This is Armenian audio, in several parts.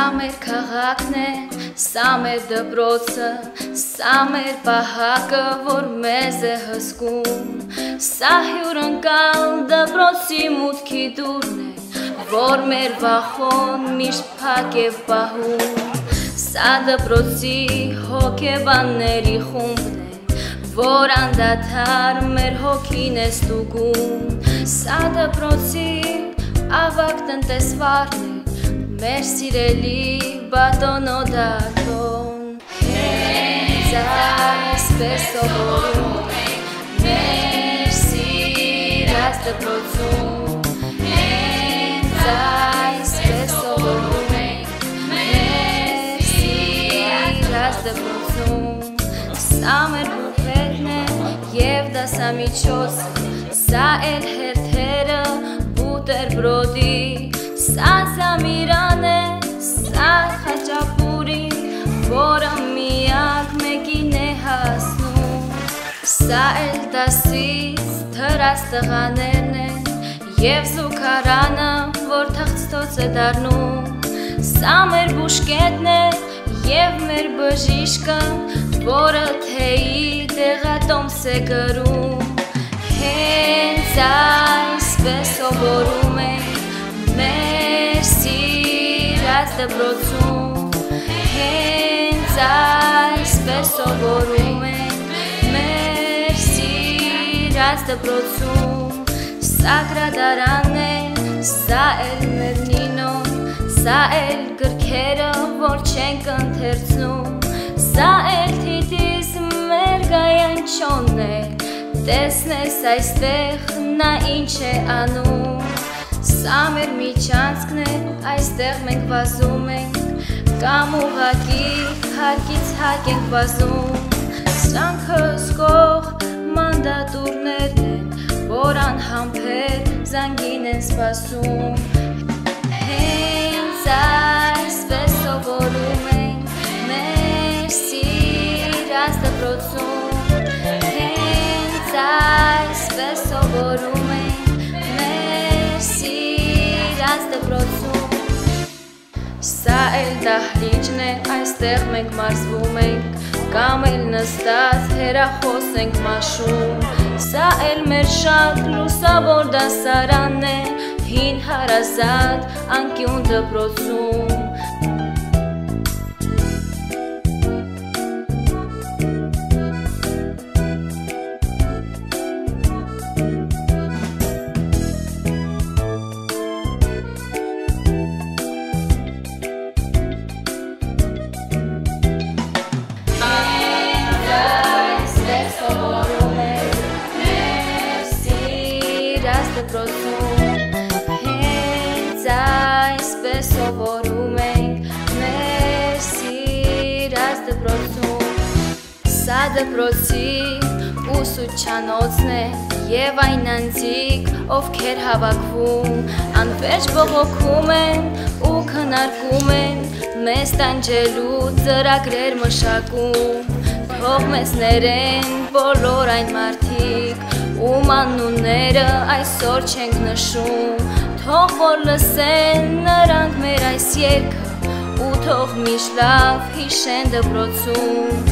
Samer քաղաքն է, samer դպրոցը, samer պահակը, որ մեզ է հսկում, Սա հյուրընկալ դպրոցի մուտքի դուրն է, որ մեր վախոն միշտ փակ է պահում, Սա դպրոցի հոգեբանների խումբն է, որ անդադար մեր հոգին է ստուգում, Սա դպրոցի ավագ տնտեսվարն է, մեր սիրելի բատոնոդարբոն, Հենց այսպես սովորում ենք մեր սիրած դպրոցում, Հենց այսպես սովորում ենք մեր սիրած դպրոցում, Սա մեր բուֆետն է և դասամիջոցը, Սա էլ հերթերը բուտերբրոդի, Սա Զամիրան է, սա խաչապուրին, որը միակ մեկին է հասնում, Սա էլ դասից թրած տղաներն են, և զուգարանը, որ թղթոց է դառնում, Սա մեր բուժկետն է, և մեր բժիշկը, որը թեյի դեղատոմս է գրում, Հենց այսպես սովորում ենք մեր սիրած դպրոցում, Հենց այսպես սովորում ենք մեր սիրած դպրոցում, Սա գրադարանն է, սա էլ մեր նինոն, Սա էլ գրքերը, որ չենք ընթերցնում, Սա էլ թիթիզ մեր գայանչոնն է, Տեսնես այստեղ նա ինչ է անում, Սա մեր միջանցքն է, այստեղ մենք վազում ենք, Կամ ուղղակի հարկից հակ ենք վազում, Սրանք հսկող մանդատուրներն են, որ անհամբեր զանգին են սպասում, Հենց այսպես սովորում ենք մեր սիրած դպրոցում, Հենց այսպես սովորում ենք մեր սիրած դպրոցում, Սա էլ դահլիճն է, այստեղ մենք մարզվում ենք, Կամ էլ նստած հեռախոս ենք մաշում, Սա էլ մեր շատ լուսավոր դասարանն է, Հին հարազատ անկյուն դպրոցում, Հենց այսպես սովորում ենք մեր սիրած դպրոցում, Սա դպրոցի ուսուցչանոցն է և այն անձիկ, ովքեր հավաքվում, Անվերջ բողոքում են ու քննարկում են, Մեզ տանջելու ծրագրեր մշակում, Թող մեզ ներեն բոլոր այն մարդիկ, Ում անունները այսօր չենք նշում, Թող որ լսեն նրանք մեր այս երգը, Ու թող միշտ լավ հիշեն դպրոցում,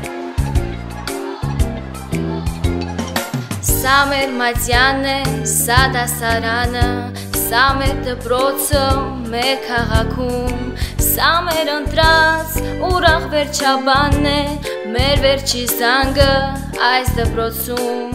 Սա մեր մատյանն է, սա դասարանը, Սա մեր դպրոցը մեր քաղաքում, Սա մեր ընտրած ուրախ վերջաբանն է, Մեր վերջի զանգը այս դպրոցում,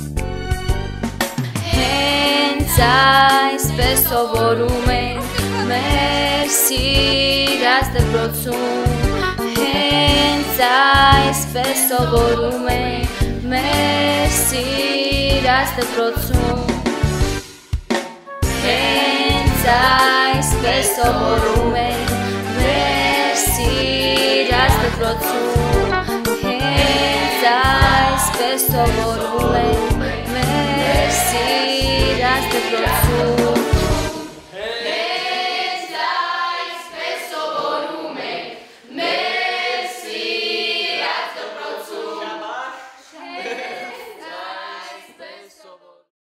Հենց այսպես սովորում ենք մեր սիրած դպրոցում, Հենց այսպես սովորում ենք մեր սիրած դպրոցում, Հենց այսպես սովորում ենք մեր սիրած դպրոցում, Հենց այսպես սովորում ենք մեր սիրած դպրոցում,